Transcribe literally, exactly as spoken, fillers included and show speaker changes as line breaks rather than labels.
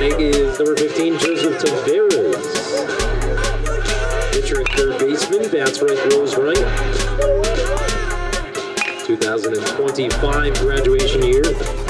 automatic is number fifteen, Joseph Tavares. Pitcher at third baseman, bats right, throws right. two thousand twenty-five graduation year.